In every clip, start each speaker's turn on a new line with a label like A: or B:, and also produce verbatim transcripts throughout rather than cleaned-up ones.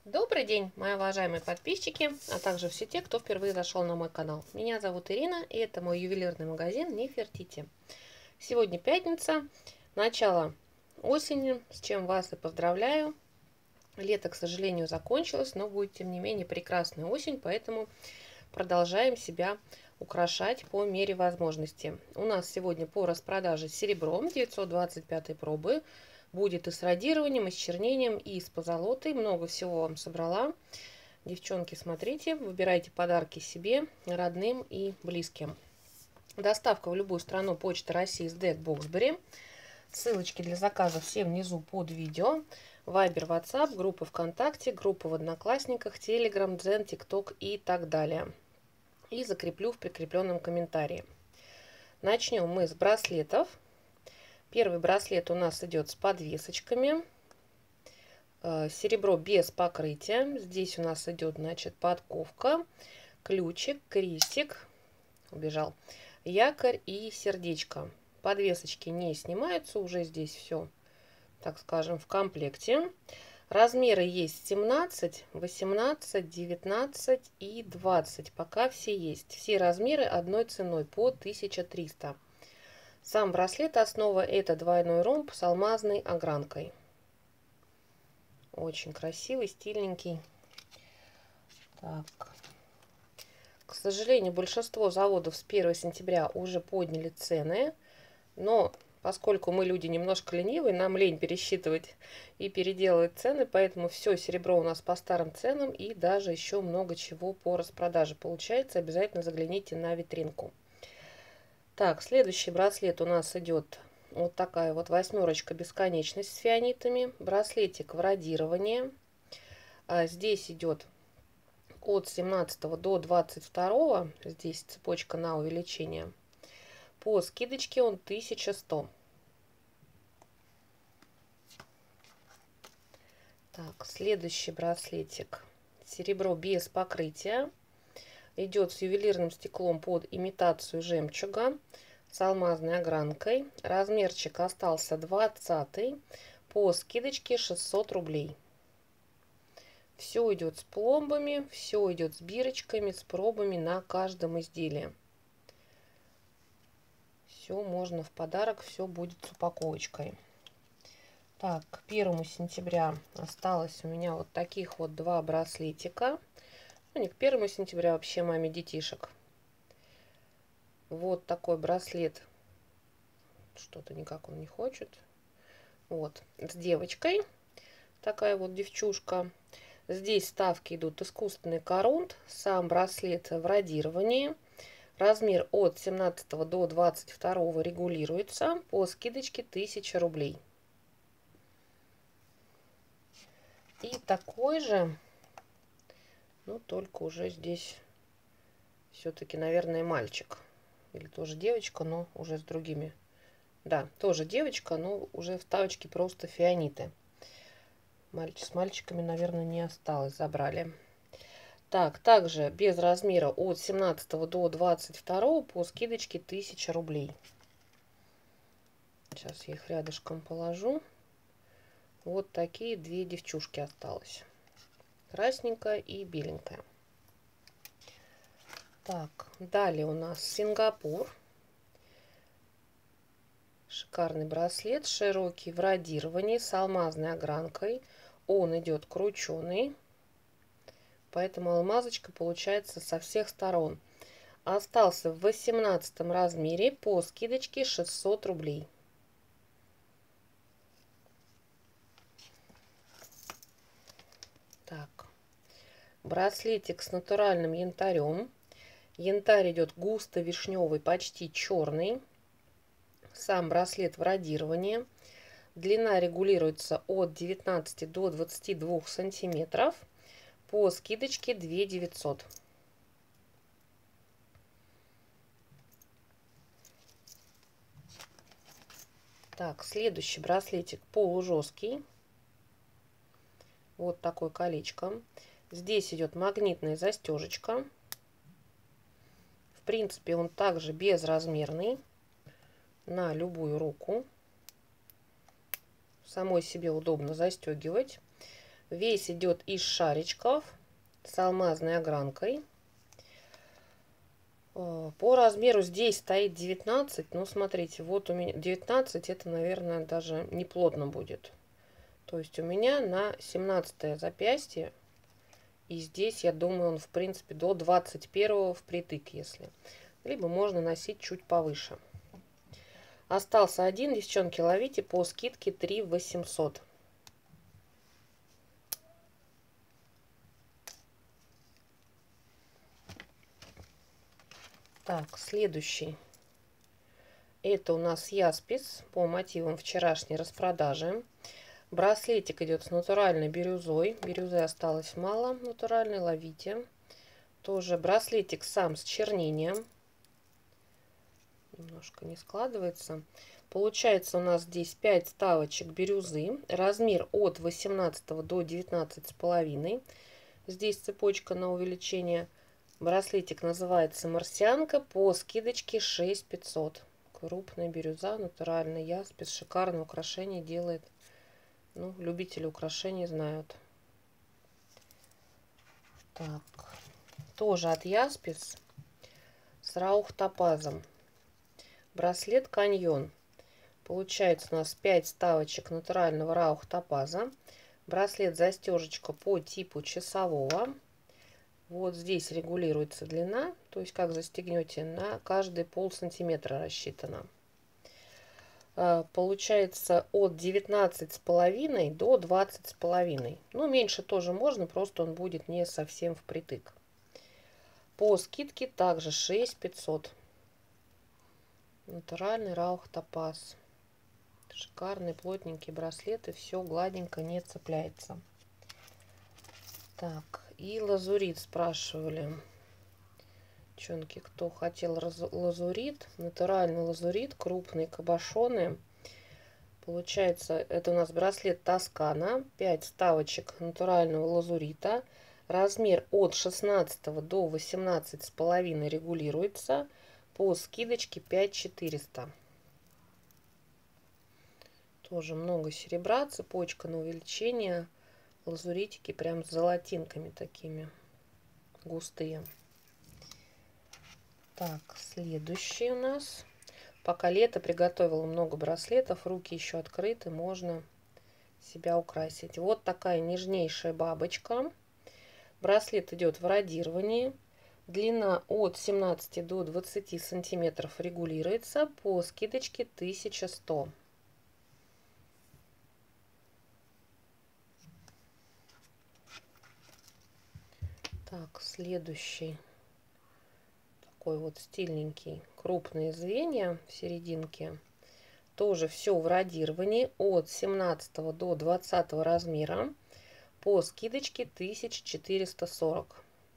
A: Добрый день, мои уважаемые подписчики, а также все те, кто впервые зашел на мой канал. Меня зовут Ирина, и это мой ювелирный магазин Нефертити. Сегодня пятница, начало осени, с чем вас и поздравляю. Лето, к сожалению, закончилось, но будет, тем не менее, прекрасная осень, поэтому продолжаем себя украшать по мере возможности. У нас сегодня по распродаже серебро девятьсот двадцать пятой пробы. Будет и с радированием, и с чернением, и с позолотой. Много всего вам собрала. Девчонки, смотрите, выбирайте подарки себе, родным и близким. Доставка в любую страну Почта России с ДЭК Боксбери. Ссылочки для заказа все внизу под видео. Вайбер, ватсап, группа ВКонтакте, группа в Одноклассниках, Телеграм, Дзен, ТикТок и так далее. И закреплю в прикрепленном комментарии. Начнем мы с браслетов. Первый браслет у нас идет с подвесочками. Серебро без покрытия. Здесь у нас идет, значит, подковка, ключик, крестик, убежал, якорь и сердечко. Подвесочки не снимаются, уже здесь все, так скажем, в комплекте. Размеры есть семнадцать, восемнадцать, девятнадцать и двадцать. Пока все есть. Все размеры одной ценой по тысяча триста. Сам браслет, основа, это двойной ромб с алмазной огранкой. Очень красивый, стильненький. Так. К сожалению, большинство заводов с первого сентября уже подняли цены. Но поскольку мы люди немножко ленивые, нам лень пересчитывать и переделывать цены. Поэтому все серебро у нас по старым ценам. И даже еще много чего по распродаже получается. Обязательно загляните на витринку. Так, следующий браслет у нас идет вот такая вот восьмерочка бесконечность с фианитами. Браслетик в радировании. А здесь идет от семнадцатого до двадцать второго. Здесь цепочка на увеличение. По скидочке он тысяча сто. Так, следующий браслетик. Серебро без покрытия. Идет с ювелирным стеклом под имитацию жемчуга с алмазной огранкой. Размерчик остался двадцатый. По скидочке шестьсот рублей. Все идет с пломбами, все идет с бирочками, с пробами на каждом изделии. Все можно в подарок, все будет с упаковочкой. Так, к первому сентября осталось у меня вот таких вот два браслетика. Ну, не к первому сентября, вообще маме детишек. Вот такой браслет. Что-то никак он не хочет. Вот, с девочкой. Такая вот девчушка. Здесь вставки идут искусственный корунд. Сам браслет в радировании. Размер от семнадцатого до двадцать второго регулируется. По скидочке тысяча рублей. И такой же... Ну, только уже здесь все-таки, наверное, мальчик. Или тоже девочка, но уже с другими. Да, тоже девочка, но уже вставочки просто фианиты. Мальчик с мальчиками, наверное, не осталось, забрали. Так, также без размера от семнадцатого до двадцать второго по скидочке тысяча рублей. Сейчас я их рядышком положу. Вот такие две девчушки осталось. Красненькая и беленькая. Так, далее у нас Сингапур. Шикарный браслет, широкий в радировании с алмазной огранкой. Он идет крученый, поэтому алмазочка получается со всех сторон. Остался в восемнадцатом размере по скидочке шестьсот рублей. Так, браслетик с натуральным янтарем. Янтарь идет густо вишневый, почти черный. Сам браслет в радировании. Длина регулируется от девятнадцати до двадцати двух сантиметров. По скидочке две тысячи девятьсот. Так, следующий браслетик полужесткий. Вот такое колечко. Здесь идет магнитная застежечка. В принципе, он также безразмерный на любую руку. Самой себе удобно застегивать. Весь идет из шаричков с алмазной огранкой. По размеру здесь стоит девятнадцать. Ну, смотрите, вот у меня девятнадцать. Это, наверное, даже не плотно будет. То есть у меня на семнадцатое запястье. И здесь, я думаю, он, в принципе, до двадцать первого впритык, если. Либо можно носить чуть повыше. Остался один. Девчонки, ловите по скидке три восемьсот. Так, следующий. Это у нас яспис по мотивам вчерашней распродажи. Браслетик идет с натуральной бирюзой. Бирюзы осталось мало. Натуральной, ловите. Тоже браслетик сам с чернением. Немножко не складывается. Получается у нас здесь пять ставочек бирюзы. Размер от восемнадцатого до девятнадцати с половиной. Здесь цепочка на увеличение. Браслетик называется марсианка по скидочке шесть пятьсот. Крупная бирюза, натуральный яспис. Шикарное украшение делает. Ну, любители украшений знают. Так, тоже от яспис с раух топазом. Браслет каньон. Получается у нас пять ставочек натурального раух топаза. Браслет застежечка по типу часового. Вот здесь регулируется длина, то есть как застегнете, на каждый пол сантиметра рассчитано. Получается от девятнадцати с половиной до двадцати с половиной. Ну, меньше тоже можно, просто он будет не совсем впритык. По скидке также шесть пятьсот. Натуральный раух топаз. Шикарный плотненький браслет, и все гладенько, не цепляется. Так, и лазурит спрашивали. Девчонки, кто хотел лазурит, натуральный лазурит, крупные кабошоны. Получается, это у нас браслет Тоскана, пять ставочек натурального лазурита. Размер от шестнадцати до восемнадцати с половиной регулируется. По скидочке пять четыреста. Тоже много серебра, цепочка на увеличение. Лазуритики прям с золотинками такими густые. Так, следующий у нас. Пока лето, приготовила много браслетов, руки еще открыты, можно себя украсить. Вот такая нежнейшая бабочка. Браслет идет в радировании. Длина от семнадцати до двадцати сантиметров регулируется. По скидочке тысяча сто. Так, следующий. Такой вот стильненький. Крупные звенья в серединке. Тоже все в радировании. От семнадцатого до двадцатого размера. По скидочке тысяча четыреста сорок.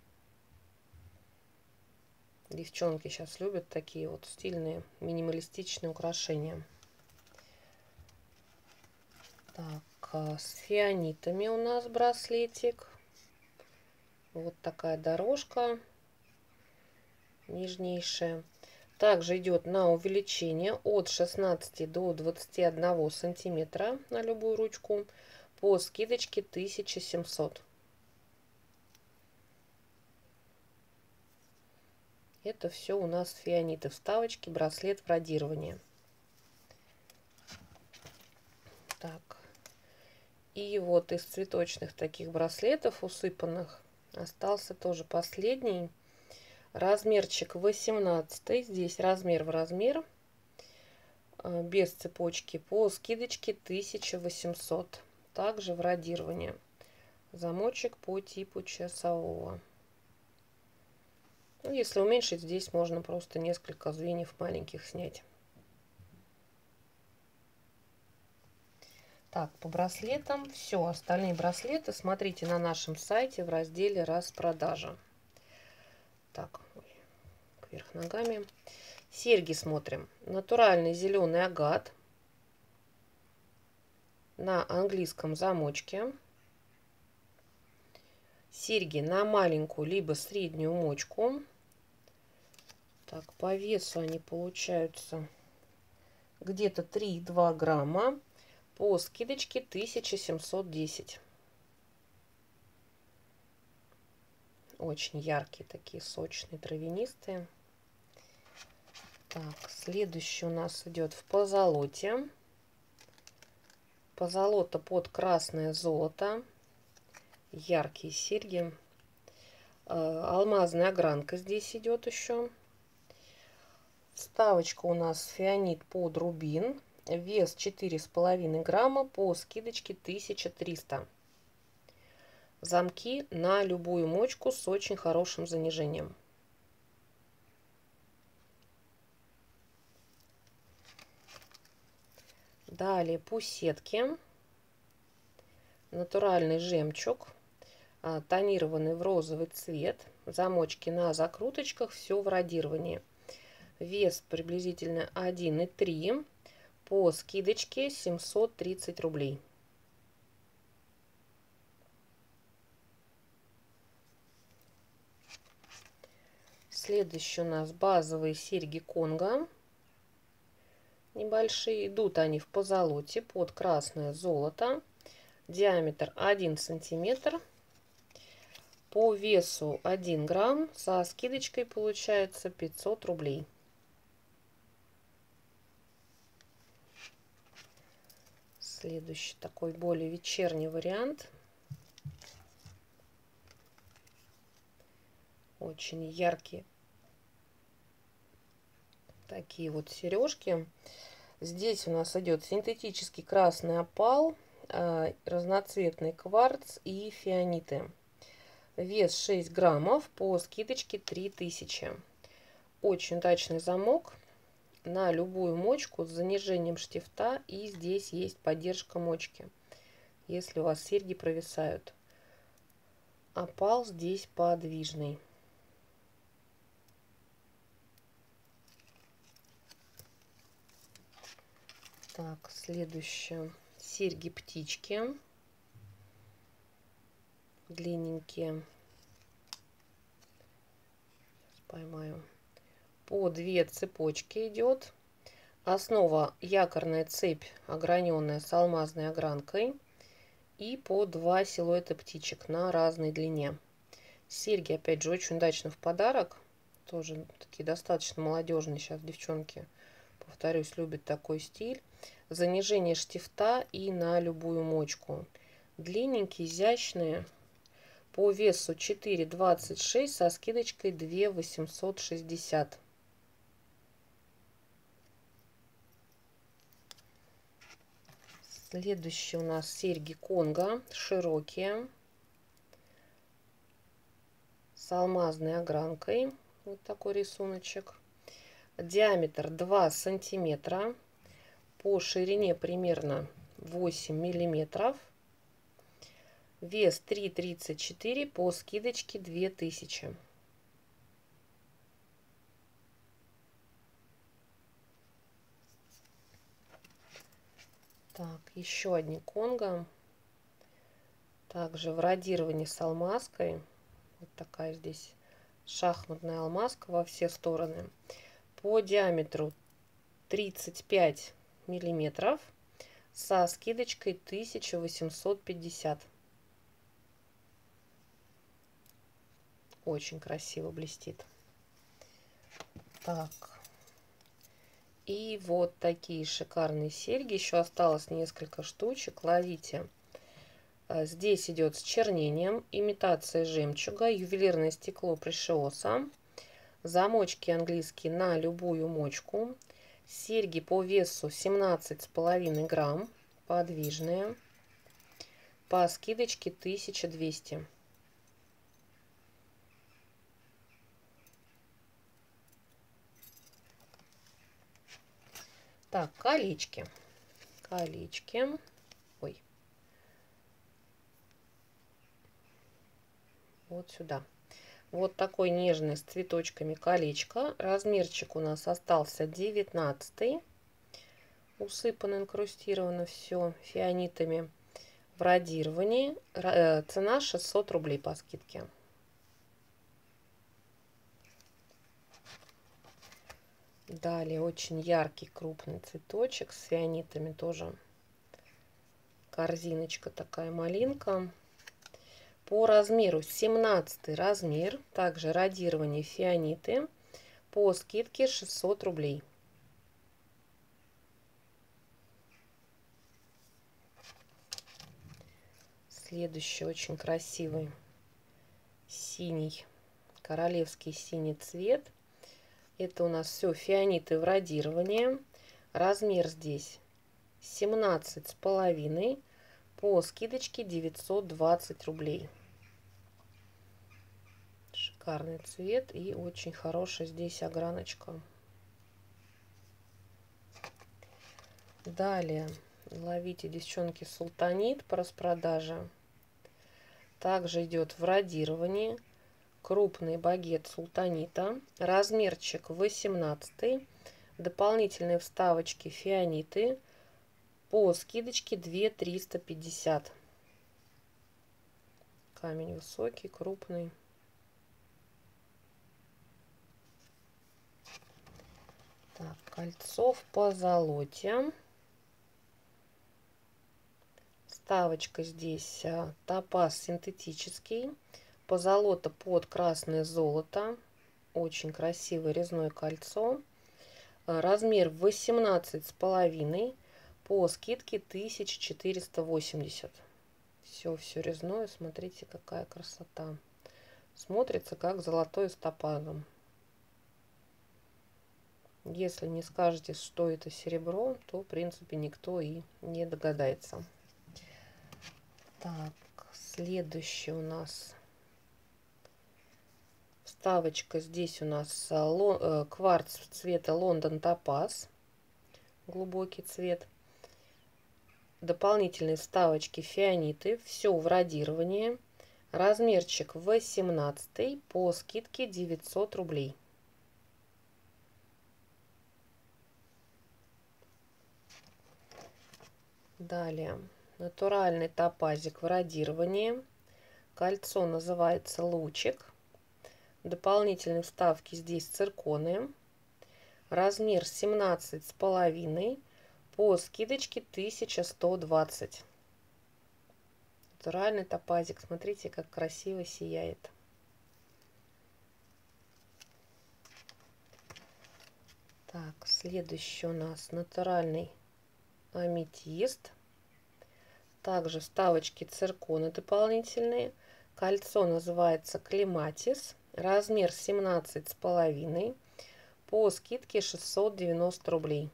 A: Девчонки сейчас любят такие вот стильные, минималистичные украшения. Так, с фианитами у нас браслетик. Вот такая дорожка нежнейшая. Также идет на увеличение от шестнадцати до двадцати одного сантиметра на любую ручку. По скидочке тысяча семьсот. Это все у нас фианиты, вставочки, браслет в радировании. Так. И вот из цветочных таких браслетов усыпанных остался тоже последний. Размерчик восемнадцатый. Здесь размер в размер. Без цепочки. По скидочке тысяча восемьсот. Также в радировании. Замочек по типу часового. Ну, если уменьшить, здесь можно просто несколько звеньев маленьких снять. Так, по браслетам все. Остальные браслеты смотрите на нашем сайте в разделе распродажа. Так, кверх ногами. Серьги смотрим. Натуральный зеленый агат на английском замочке. Серьги на маленькую либо среднюю мочку. Так, по весу они получаются где-то три и две десятых грамма. По скидочке тысяча семьсот десять. Очень яркие такие, сочные, травянистые. Так, следующий у нас идет в позолоте. Позолота под красное золото. Яркие серьги. Алмазная огранка здесь идет еще. Вставочка у нас фианит под рубин. Вес четыре с половиной грамма, по скидочке тысяча триста. Замки на любую мочку с очень хорошим занижением. Далее по сетке. Натуральный жемчуг, тонированный в розовый цвет. Замочки на закруточках, все в радировании. Вес приблизительно один и три. По скидочке семьсот тридцать рублей. Следующий у нас базовые серьги Конго. Небольшие. Идут они в позолоте под красное золото. Диаметр один сантиметр. По весу один грамм. Со скидочкой получается пятьсот рублей. Следующий такой более вечерний вариант. Очень яркие такие вот сережки. Здесь у нас идет синтетический красный опал, разноцветный кварц и фианиты. Вес шесть граммов, по скидочке три тысячи. Очень удачный замок на любую мочку с занижением штифта. И здесь есть поддержка мочки, если у вас серьги провисают. Опал здесь подвижный. Так, следующее. Серьги птички. Длинненькие. Сейчас поймаю. По две цепочки идет. Основа якорная цепь, ограненная с алмазной огранкой. И по два силуэта птичек на разной длине. Серьги, опять же, очень удачно в подарок. Тоже такие достаточно молодежные сейчас девчонки, повторюсь, любят такой стиль. Занижение штифта и на любую мочку. Длинненькие, изящные. По весу четыре двадцать шесть, со скидочкой две восемьсот шестьдесят. Следующие у нас серьги Конго, широкие, с алмазной огранкой. Вот такой рисуночек. Диаметр два сантиметра. По ширине примерно восемь миллиметров. Вес три тридцать четыре, по скидочке две тысячи. Так, еще одни Конго. Также в радировании с алмазкой. Вот такая здесь шахматная алмазка во все стороны. По диаметру тридцать пять миллиметров. Со скидочкой тысяча восемьсот пятьдесят. Очень красиво блестит. Так. И вот такие шикарные серьги. Еще осталось несколько штучек. Ловите. Здесь идет с чернением. Имитация жемчуга. Ювелирное стекло Прешиоса. Замочки английские на любую мочку. Серьги по весу семнадцать с половиной грамм. Подвижные. По скидочке тысяча двести. Так, колечки. Колечки. Ой. Вот сюда. Вот такой нежный с цветочками колечко. Размерчик у нас остался девятнадцатый. Усыпано, инкрустировано все фианитами в радировании. Цена шестьсот рублей по скидке. Далее очень яркий крупный цветочек с фианитами тоже. Корзиночка такая, малинка. По размеру семнадцатый размер, также радирование фианиты, по скидке шестьсот рублей. Следующий очень красивый синий, королевский синий цвет. Это у нас все фианиты в радировании. Размер здесь семнадцать с половиной, по скидочке девятьсот двадцать рублей. Шикарный цвет и очень хорошая здесь ограночка. Далее ловите, девчонки, султанит по распродаже. Также идет в радировании крупный багет султанита. Размерчик восемнадцатый. Дополнительные вставочки фианиты. По скидочке две тысячи триста пятьдесят. Камень высокий, крупный. Так, кольцо в позолоте. Вставочка здесь топаз синтетический. Позолота под красное золото. Очень красивое резное кольцо. Размер восемнадцать с половиной. По скидке тысяча четыреста восемьдесят. Все, все резное. Смотрите, какая красота. Смотрится как золотое с топазом. Если не скажете, что это серебро, то, в принципе, никто и не догадается. Так, следующий у нас вставочка. Здесь у нас кварц цвета Лондон Топаз. Глубокий цвет. Дополнительные вставочки фианиты. Все в радировании. Размерчик восемнадцатый. По скидке девятьсот рублей. Далее. Натуральный топазик в радировании. Кольцо называется лучик. Дополнительные вставки здесь цирконы. Размер семнадцать с половиной. По скидочке тысяча сто двадцать. Натуральный топазик. Смотрите, как красиво сияет. Так, следующий у нас натуральный аметист. Также вставочки цирконы дополнительные. Кольцо называется клематис. Размер семнадцать с половиной. По скидке шестьсот девяносто рублей.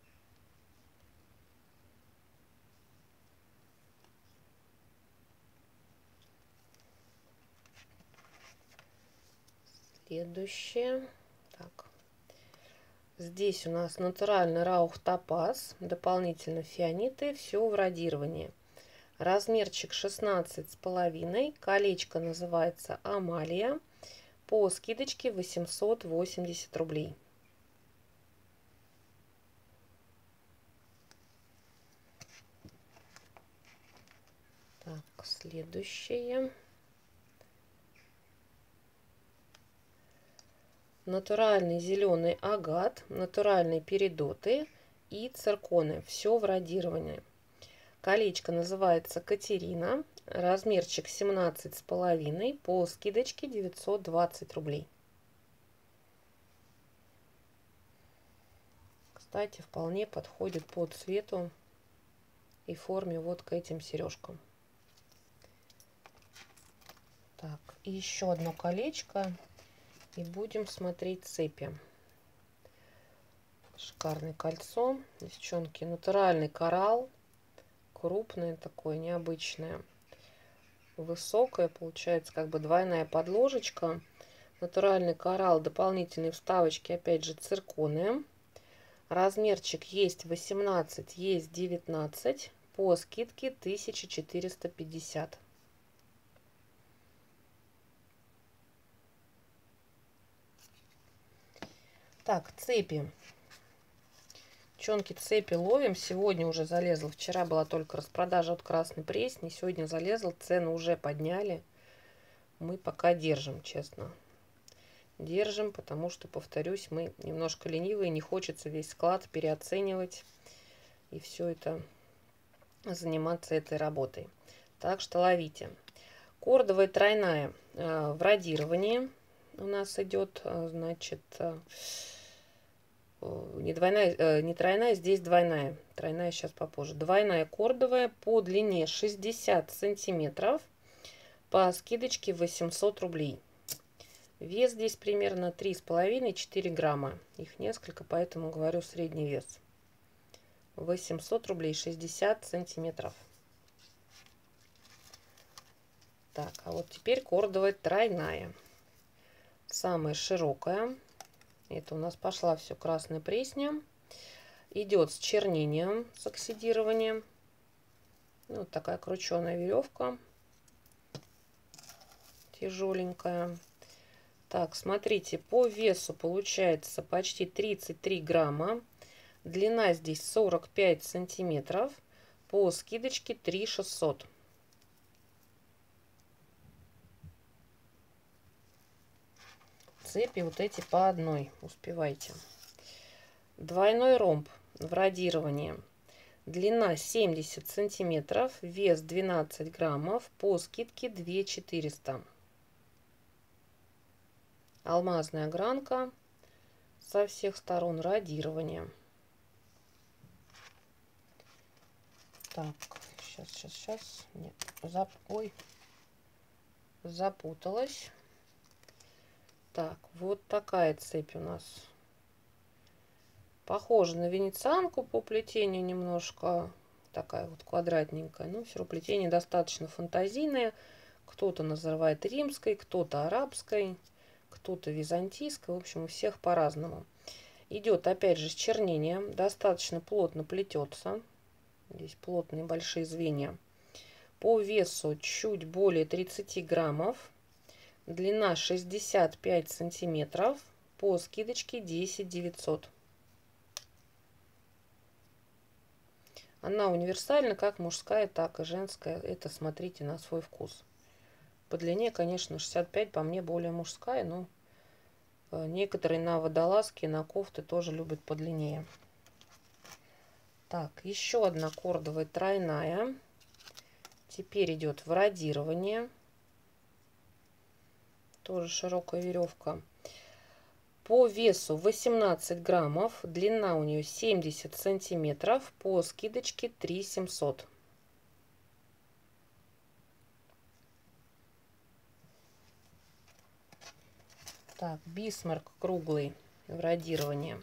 A: Следующее. Так. Здесь у нас натуральный раух топаз. Дополнительно фианиты. Все в радировании. Размерчик шестнадцать с половиной. Колечко называется Амалия. По скидочке восемьсот восемьдесят рублей. Так, следующее. Натуральный зеленый агат, натуральные передоты и цирконы. Все в радировании. Колечко называется Катерина. Размерчик семнадцать с половиной. По скидочке девятьсот двадцать рублей. Кстати, вполне подходит по цвету и форме вот к этим сережкам. Так, и еще одно колечко. И будем смотреть цепи. Шикарное кольцо. Девчонки, натуральный коралл. Крупное такое, необычное. Высокое, получается как бы двойная подложечка. Натуральный коралл, дополнительные вставочки, опять же цирконы. Размерчик есть восемнадцать, есть девятнадцать. По скидке тысяча четыреста пятьдесят. Так, цепи. Девчонки, цепи ловим. Сегодня уже залезла. Вчера была только распродажа от Красной Пресни. Сегодня залезла. Цены уже подняли. Мы пока держим, честно. Держим, потому что, повторюсь, мы немножко ленивые. Не хочется весь склад переоценивать. И все это заниматься этой работой. Так что ловите. Кордовая тройная в радировании у нас идет, значит, не двойная, не тройная, здесь двойная. Тройная сейчас попозже. Двойная кордовая по длине шестьдесят сантиметров, по скидочке восемьсот рублей. Вес здесь примерно три с половиной — четыре грамма. Их несколько, поэтому говорю средний вес. восемьсот рублей, шестьдесят сантиметров. Так, а вот теперь кордовая тройная. Самая широкая. Это у нас пошла все красная пресня. Идет с чернением, с оксидированием. Вот такая крученая веревка. Тяжеленькая. Так, смотрите, по весу получается почти тридцать три грамма. Длина здесь сорок пять сантиметров. По скидочке три тысячи шестьсот. Цепи вот эти по одной, успевайте. Двойной ромб в радировании. Длина семьдесят сантиметров, вес двенадцать граммов, по скидке две тысячи четыреста. Алмазная огранка со всех сторон, радирование. Так, сейчас, сейчас, сейчас. Нет, зап... Ой, запуталась. Так, вот такая цепь у нас. Похожа на венецианку по плетению немножко. Такая вот квадратненькая. Но все равно плетение достаточно фантазийное. Кто-то называет римской, кто-то арабской, кто-то византийской. В общем, у всех по-разному. Идет опять же с чернением. Достаточно плотно плетется. Здесь плотные большие звенья. По весу чуть более тридцати граммов. Длина шестьдесят пять сантиметров. По скидочке десять тысяч девятьсот. Она универсальна, как мужская, так и женская. Это смотрите на свой вкус. По длине, конечно, шестьдесят пять по мне более мужская, но некоторые на водолазки, на кофты тоже любят подлиннее. Так, еще одна кордовая тройная. Теперь идет в радирование. Тоже широкая веревка. По весу восемнадцать граммов. Длина у нее семьдесят сантиметров. По скидочке три тысячи семьсот. Так, бисмарк круглый в радировании.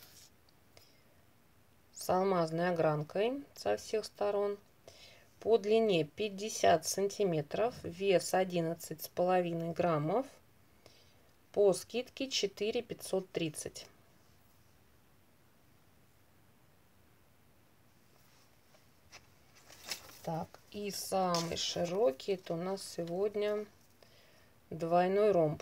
A: С алмазной огранкой со всех сторон. По длине пятьдесят сантиметров, вес одиннадцать с половиной граммов, по скидке четыре тысячи пятьсот тридцать. Так, и самый широкий, это у нас сегодня двойной ромб.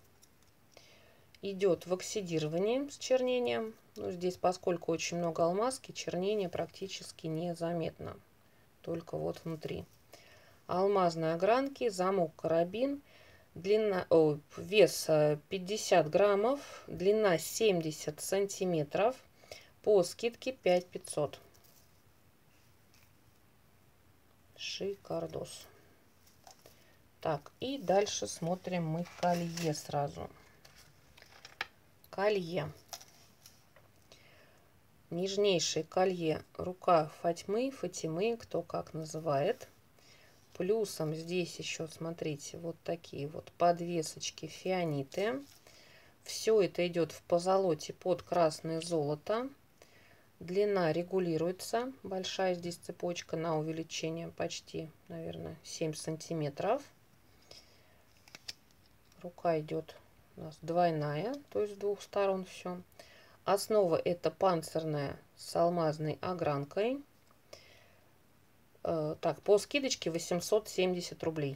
A: Идет в оксидировании с чернением. Ну, здесь, поскольку очень много алмазки, чернение практически незаметно. Только вот внутри. Алмазные огранки, замок карабин, длина, о, вес пятьдесят граммов, длина семьдесят сантиметров, по скидке пять тысяч пятьсот. Шикардос. Так, и дальше смотрим мы колье сразу. Колье. Нежнейшее колье, рука Фатьмы, Фатимы, кто как называет. Плюсом здесь еще, смотрите, вот такие вот подвесочки, фианиты. Все это идет в позолоте под красное золото. Длина регулируется. Большая здесь цепочка на увеличение, почти, наверное, семь сантиметров. Рука идет у нас двойная, то есть с двух сторон все. Основа это панцирная с алмазной огранкой. Э, так, по скидочке восемьсот семьдесят рублей.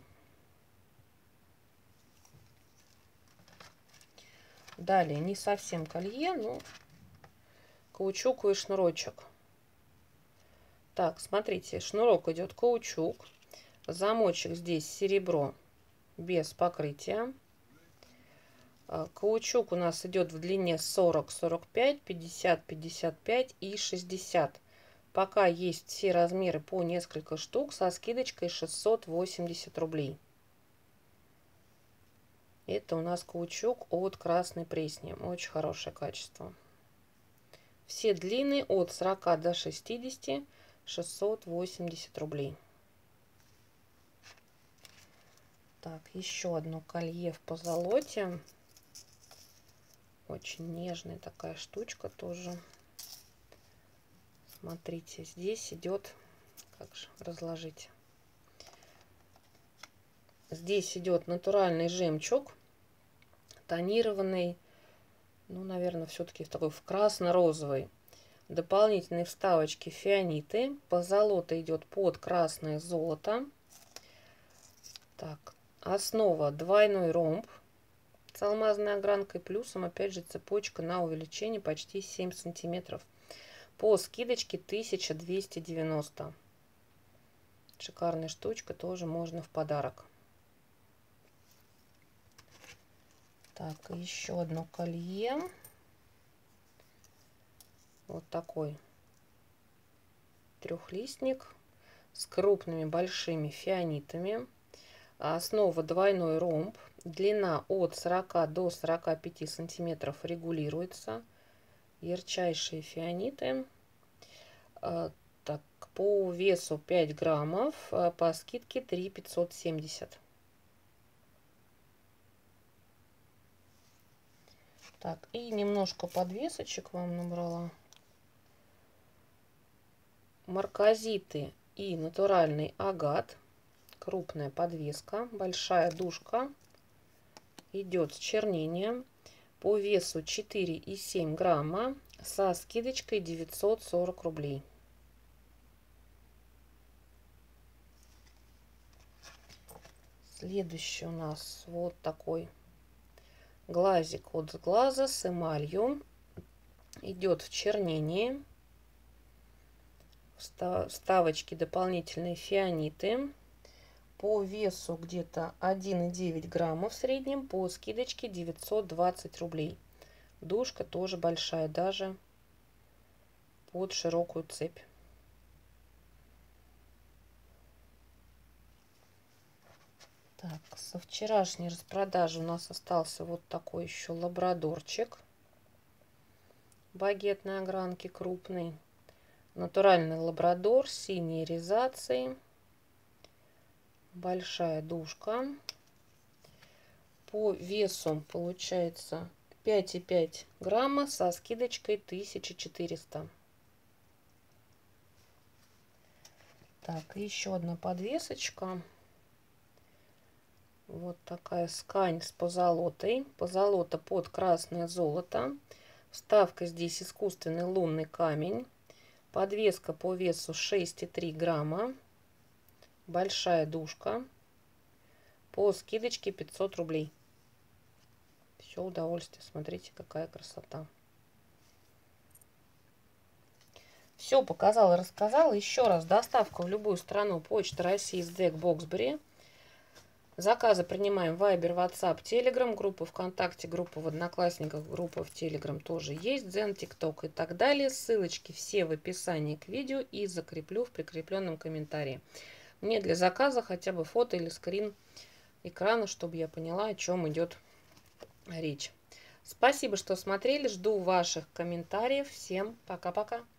A: Далее, не совсем колье, но каучуковый шнурочек. Так, смотрите, шнурок идет каучук. Замочек здесь серебро без покрытия. Каучук у нас идет в длине сорок, сорок пять, пятьдесят, пятьдесят пять и шестьдесят. Пока есть все размеры по несколько штук со скидочкой шестьсот восемьдесят рублей. Это у нас каучук от Красной Пресни. Очень хорошее качество. Все длины от сорока до шестидесяти, шестьсот восемьдесят рублей. Так, еще одно колье в позолоте. Очень нежная такая штучка тоже. Смотрите, здесь идет, как же разложить. Здесь идет натуральный жемчуг, тонированный, ну, наверное, все-таки в такой в красно-розовый. Дополнительные вставочки фианиты. Позолота идет под красное золото. Так, основа двойной ромб с алмазной огранкой, плюсом опять же цепочка на увеличение почти семь сантиметров. По скидочке тысяча двести девяносто. Шикарная штучка, тоже можно в подарок. Так, еще одно колье. Вот такой трехлистник с крупными большими фианитами. Основа двойной ромб. Длина от сорока до сорока пяти сантиметров регулируется. Ярчайшие фианиты. Так, по весу пять граммов, по скидке три тысячи пятьсот семьдесят. Так, и немножко подвесочек вам набрала. Марказиты и натуральный агат. Крупная подвеска, большая дужка. Идет с чернением. По весу четыре и семь грамма. Со скидочкой девятьсот сорок рублей. Следующий у нас вот такой глазик от глаза с эмалью. Идет в чернении. Вставочки дополнительные фианиты. По весу где-то один и девять грамма в среднем. По скидочке девятьсот двадцать рублей. Дужка тоже большая, даже под широкую цепь. Так, со вчерашней распродажи у нас остался вот такой еще лабрадорчик. Багетной огранки, крупный. Натуральный лабрадор, синей иризации. Большая дужка. По весу получается пять и пять грамма со скидочкой тысяча четыреста. Так, еще одна подвесочка. Вот такая скань с позолотой. Позолота под красное золото. Вставка здесь искусственный лунный камень. Подвеска по весу шесть и три грамма. Большая дужка. По скидочке пятьсот рублей. Все удовольствие. Смотрите, какая красота. Все показала, рассказала. Еще раз, доставка в любую страну, Почта России, СДЭК, Боксбери. Заказы принимаем в Viber, WhatsApp, Telegram, группа ВКонтакте, группа в Одноклассниках, группа в Telegram тоже есть, Дзен, TikTok и так далее. Ссылочки все в описании к видео и закреплю в прикрепленном комментарии. Мне для заказа хотя бы фото или скрин экрана, чтобы я поняла, о чем идет речь. Спасибо, что смотрели. Жду ваших комментариев. Всем пока-пока.